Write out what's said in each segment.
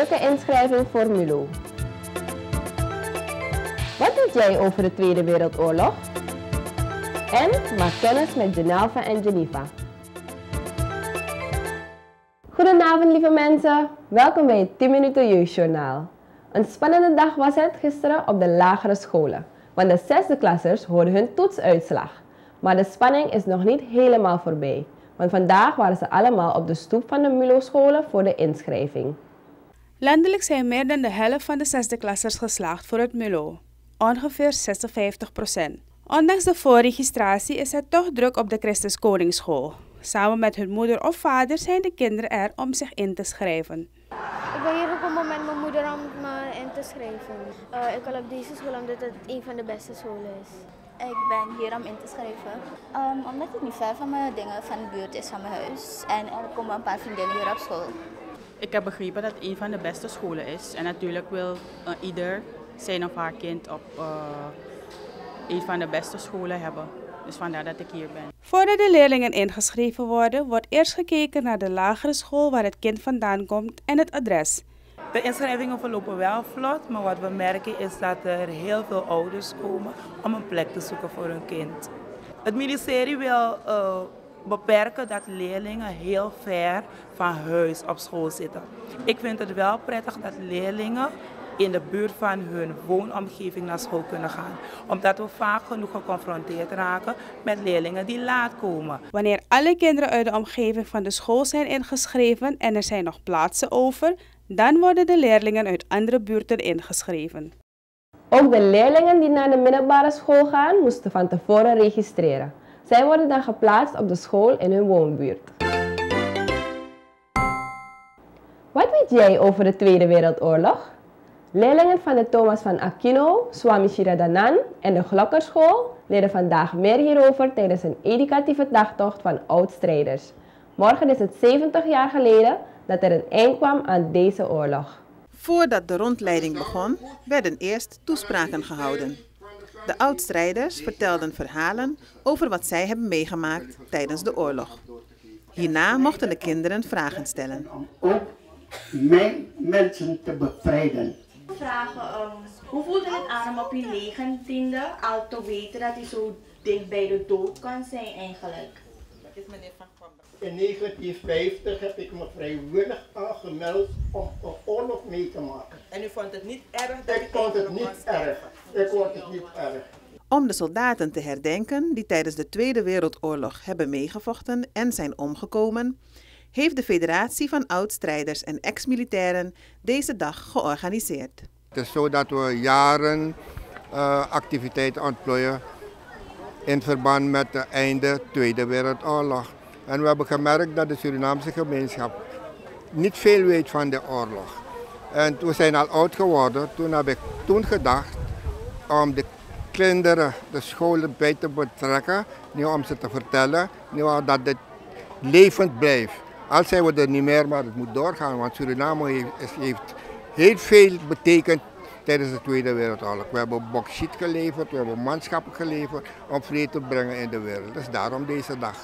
drukke inschrijving voor MULO. Wat weet jij over de Tweede Wereldoorlog? En maak kennis met Genelva en Geneva. Goedenavond lieve mensen, welkom bij het 10 minuten jeugdjournaal. Een spannende dag was het gisteren op de lagere scholen, want de 6e klassers hoorden hun toetsuitslag. Maar de spanning is nog niet helemaal voorbij, want vandaag waren ze allemaal op de stoep van de MULO-scholen voor de inschrijving. Landelijk zijn meer dan de helft van de 6e klassers geslaagd voor het MULO, ongeveer 56%. Ondanks de voorregistratie is het toch druk op de Christus Koningsschool. Samen met hun moeder of vader zijn de kinderen er om zich in te schrijven. Ik ben hier gekomen met mijn moeder om me in te schrijven. Ik wil op deze school omdat het een van de beste scholen is. Ik ben hier om in te schrijven, omdat het niet ver van mijn dingen van de buurt is van mijn huis. En er komen een paar vriendinnen hier op school. Ik heb begrepen dat het een van de beste scholen is. En natuurlijk wil ieder zijn of haar kind op een van de beste scholen hebben. Dus vandaar dat ik hier ben. Voordat de leerlingen ingeschreven worden, wordt eerst gekeken naar de lagere school waar het kind vandaan komt en het adres. De inschrijvingen verlopen wel vlot, maar wat we merken is dat er heel veel ouders komen om een plek te zoeken voor hun kind. Het ministerie wil beperken dat leerlingen heel ver van huis op school zitten. Ik vind het wel prettig dat leerlingen in de buurt van hun woonomgeving naar school kunnen gaan. Omdat we vaak genoeg geconfronteerd raken met leerlingen die laat komen. Wanneer alle kinderen uit de omgeving van de school zijn ingeschreven en er zijn nog plaatsen over, dan worden de leerlingen uit andere buurten ingeschreven. Ook de leerlingen die naar de middelbare school gaan, moesten van tevoren registreren. Zij worden dan geplaatst op de school in hun woonbuurt. Wat weet jij over de Tweede Wereldoorlog? Leerlingen van de Thomas van Aquino, Swami Shiradanand en de Glokkerschool leren vandaag meer hierover tijdens een educatieve dagtocht van oud-strijders. Morgen is het 70 jaar geleden dat er een eind kwam aan deze oorlog. Voordat de rondleiding begon, werden eerst toespraken gehouden. De oud-strijders vertelden verhalen over wat zij hebben meegemaakt tijdens de oorlog. Hierna mochten de kinderen vragen stellen. Ook mijn mensen te bevrijden. Vragen, hoe voelde het aan om op je 19e al te weten dat hij zo dicht bij de dood kan zijn eigenlijk? In 1950 heb ik me vrijwillig aangemeld om een oorlog mee te maken. En u vond het niet erg dat ik vond het niet erg. Ik vond het niet erg. Om de soldaten te herdenken die tijdens de Tweede Wereldoorlog hebben meegevochten en zijn omgekomen, heeft de Federatie van Oud-strijders en ex-militairen deze dag georganiseerd. Het is zo dat we jaren activiteiten ontplooien in verband met het einde Tweede Wereldoorlog. En we hebben gemerkt dat de Surinaamse gemeenschap niet veel weet van de oorlog. En we zijn al oud geworden. Toen heb ik gedacht om de kinderen de scholen bij te betrekken, niet om ze te vertellen, niet dat het levend blijft. Al zijn we er niet meer, maar het moet doorgaan, want Suriname heeft heel veel betekend tijdens de Tweede Wereldoorlog. We hebben bauxiet geleverd, we hebben manschappen geleverd om vrede te brengen in de wereld. Dus daarom deze dag.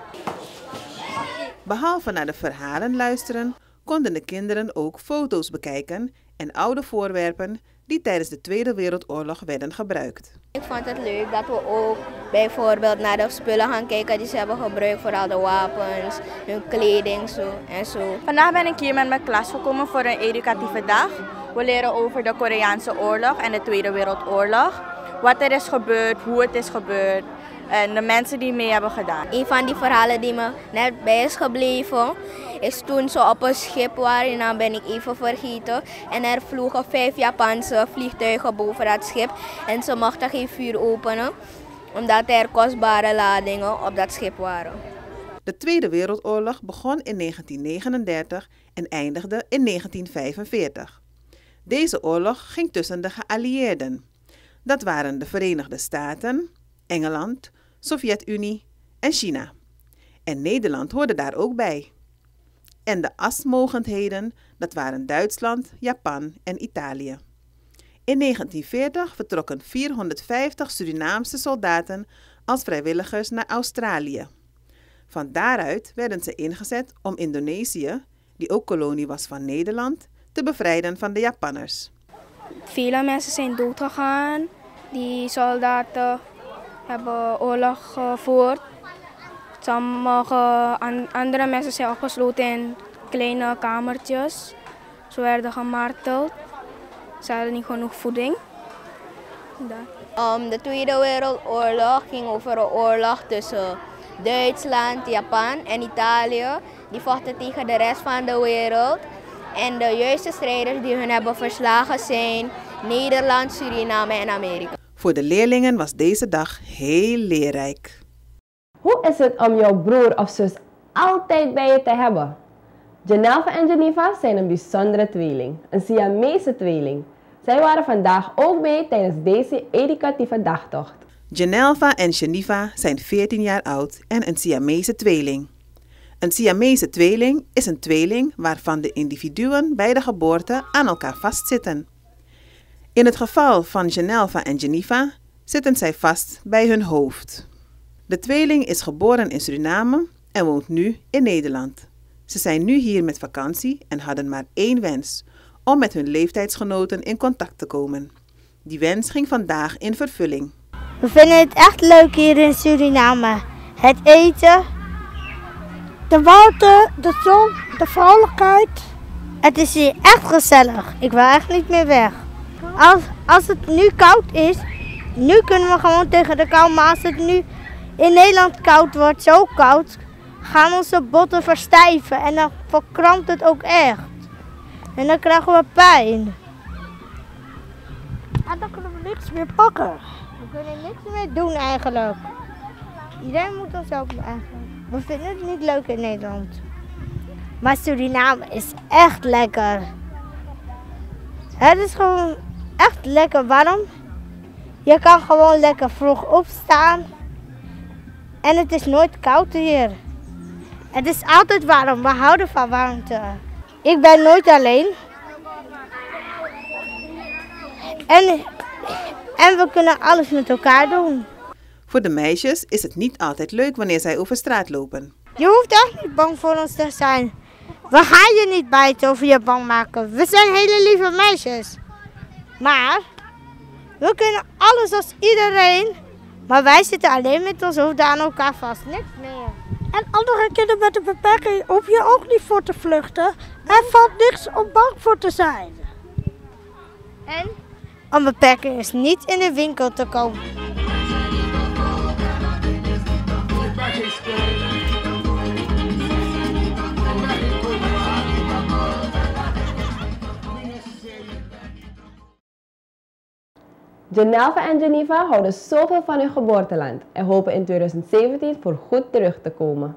Behalve naar de verhalen luisteren, konden de kinderen ook foto's bekijken en oude voorwerpen die tijdens de Tweede Wereldoorlog werden gebruikt. Ik vond het leuk dat we ook bijvoorbeeld naar de spullen gaan kijken die ze hebben gebruikt, vooral de wapens, hun kleding en zo. Vandaag ben ik hier met mijn klas gekomen voor een educatieve dag. We leren over de Koreaanse oorlog en de Tweede Wereldoorlog. Wat er is gebeurd, hoe het is gebeurd en de mensen die mee hebben gedaan. Een van die verhalen die me net bij is gebleven is toen ze op een schip waren, dan ben ik even vergeten. En er vlogen 5 Japanse vliegtuigen boven dat schip en ze mochten geen vuur openen omdat er kostbare ladingen op dat schip waren. De Tweede Wereldoorlog begon in 1939 en eindigde in 1945. Deze oorlog ging tussen de geallieerden. Dat waren de Verenigde Staten, Engeland, Sovjet-Unie en China. En Nederland hoorde daar ook bij. En de asmogendheden, dat waren Duitsland, Japan en Italië. In 1940 vertrokken 450 Surinaamse soldaten als vrijwilligers naar Australië. Van daaruit werden ze ingezet om Indonesië, die ook kolonie was van Nederland, te bevrijden van de Japanners. Vele mensen zijn doodgegaan. Die soldaten hebben oorlog gevoerd. Sommige andere mensen zijn opgesloten in kleine kamertjes. Ze werden gemarteld. Ze hadden niet genoeg voeding. De Tweede Wereldoorlog ging over een oorlog tussen Duitsland, Japan en Italië. Die vochten tegen de rest van de wereld. En de juiste strijders die hun hebben verslagen zijn Nederland, Suriname en Amerika. Voor de leerlingen was deze dag heel leerrijk. Hoe is het om jouw broer of zus altijd bij je te hebben? Janelva en Geneva zijn een bijzondere tweeling, een Siamese tweeling. Zij waren vandaag ook bij tijdens deze educatieve dagtocht. Janelva en Geneva zijn 14 jaar oud en een Siamese tweeling. Een Siamese tweeling is een tweeling waarvan de individuen bij de geboorte aan elkaar vastzitten. In het geval van Janelva en Geneva zitten zij vast bij hun hoofd. De tweeling is geboren in Suriname en woont nu in Nederland. Ze zijn nu hier met vakantie en hadden maar één wens: om met hun leeftijdsgenoten in contact te komen. Die wens ging vandaag in vervulling. We vinden het echt leuk hier in Suriname. Het eten, de water, de zon, de vrolijkheid. Het is hier echt gezellig. Ik wil echt niet meer weg. Als het nu koud is, nu kunnen we gewoon tegen de kou. Maar als het nu in Nederland koud wordt, zo koud, gaan onze botten verstijven. En dan verkrampt het ook echt. En dan krijgen we pijn. En dan kunnen we niks meer pakken. We kunnen niks meer doen eigenlijk. Iedereen moet ons ook eigenlijk. We vinden het niet leuk in Nederland. Maar Suriname is echt lekker. Het is gewoon echt lekker warm. Je kan gewoon lekker vroeg opstaan. En het is nooit koud hier. Het is altijd warm. We houden van warmte. Ik ben nooit alleen. En we kunnen alles met elkaar doen. Voor de meisjes is het niet altijd leuk wanneer zij over straat lopen. Je hoeft echt niet bang voor ons te zijn. We gaan je niet bijten of je bang maken. We zijn hele lieve meisjes. Maar we kunnen alles als iedereen. Maar wij zitten alleen met ons hoofd aan elkaar vast. Niks meer. En andere kinderen met een beperking hoef je ook niet voor te vluchten. Er valt niks om bang voor te zijn. En een beperking is niet in de winkel te komen. Janelva en Geneva houden zoveel van hun geboorteland en hopen in 2017 voor goed terug te komen.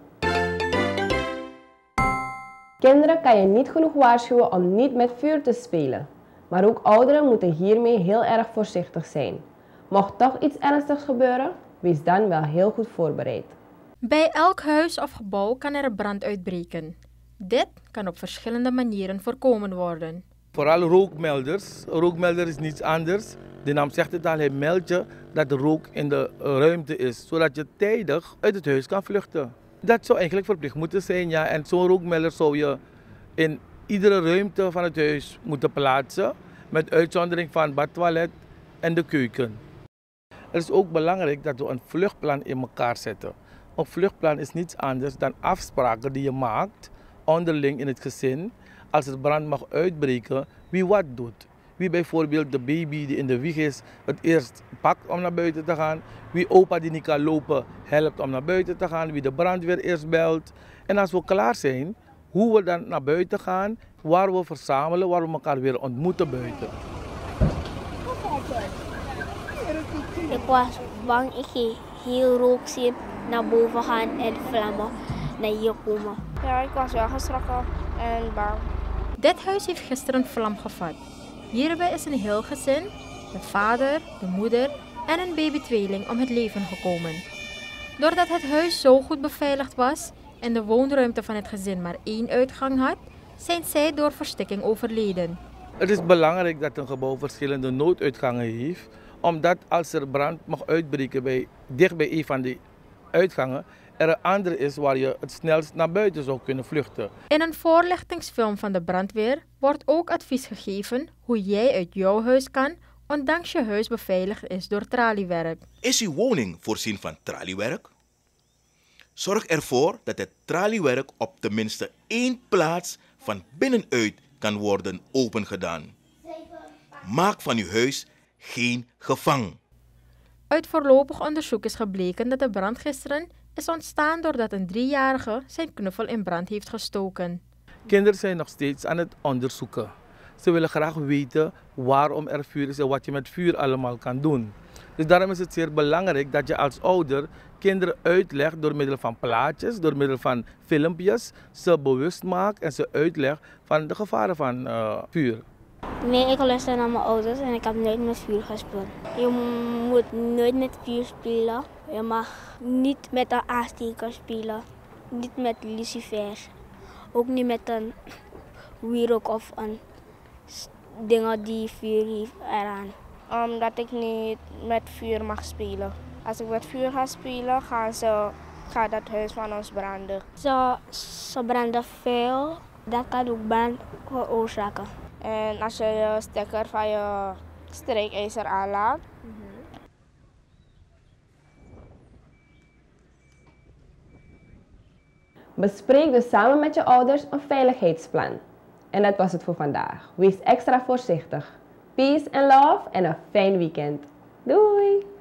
Kinderen kan je niet genoeg waarschuwen om niet met vuur te spelen. Maar ook ouderen moeten hiermee heel erg voorzichtig zijn. Mocht toch iets ernstigs gebeuren, wees dan wel heel goed voorbereid. Bij elk huis of gebouw kan er een brand uitbreken. Dit kan op verschillende manieren voorkomen worden. Vooral rookmelders. Een rookmelder is niets anders. De naam zegt het al, hij meldt je dat er rook in de ruimte is, zodat je tijdig uit het huis kan vluchten. Dat zou eigenlijk verplicht moeten zijn, ja. En zo'n rookmelder zou je in iedere ruimte van het huis moeten plaatsen, met uitzondering van bad, toilet en de keuken. Het is ook belangrijk dat we een vluchtplan in elkaar zetten. Een vluchtplan is niets anders dan afspraken die je maakt onderling in het gezin. Als er brand mag uitbreken, wie wat doet. Wie bijvoorbeeld de baby die in de wieg is het eerst pakt om naar buiten te gaan. Wie opa die niet kan lopen helpt om naar buiten te gaan. Wie de brandweer eerst belt. En als we klaar zijn, hoe we dan naar buiten gaan, waar we verzamelen, waar we elkaar weer ontmoeten buiten. Ik was bang, ik ging heel rook zien naar boven gaan en vlammen naar hier komen. Ja, ik was wel geschrokken en bang. Dit huis heeft gisteren vlam gevat. Hierbij is een heel gezin, de vader, de moeder en een babytweeling om het leven gekomen. Doordat het huis zo goed beveiligd was en de woonruimte van het gezin maar één uitgang had, zijn zij door verstikking overleden. Het is belangrijk dat een gebouw verschillende nooduitgangen heeft, omdat als er brand mag uitbreken dicht bij een van die uitgangen er een andere is waar je het snelst naar buiten zou kunnen vluchten. In een voorlichtingsfilm van de brandweer wordt ook advies gegeven hoe jij uit jouw huis kan, ondanks je huis beveiligd is door traliewerk. Is uw woning voorzien van traliewerk? Zorg ervoor dat het traliewerk op tenminste 1 plaats van binnenuit kan worden opengedaan. Maak van uw huis geen gevang. Uit voorlopig onderzoek is gebleken dat de brand gisteren is ontstaan doordat een 3-jarige zijn knuffel in brand heeft gestoken. Kinderen zijn nog steeds aan het onderzoeken. Ze willen graag weten waarom er vuur is en wat je met vuur allemaal kan doen. Dus daarom is het zeer belangrijk dat je als ouder kinderen uitlegt door middel van plaatjes, door middel van filmpjes, ze bewust maakt en ze uitlegt van de gevaren van vuur. Nee, ik luister naar mijn ouders en ik heb nooit met vuur gespeeld. Je moet nooit met vuur spelen. Je mag niet met een aansteker spelen. Niet met lucifer. Ook niet met een wierook of een dingen die vuur heeft eraan. Omdat ik niet met vuur mag spelen. Als ik met vuur ga spelen, gaat dat huis van ons branden. Ze branden veel. Dat kan ook brand veroorzaken. En als je je stekker van je strijkijzer aanlaat. Bespreek dus samen met je ouders een veiligheidsplan. En dat was het voor vandaag. Wees extra voorzichtig. Peace and love en een fijn weekend. Doei!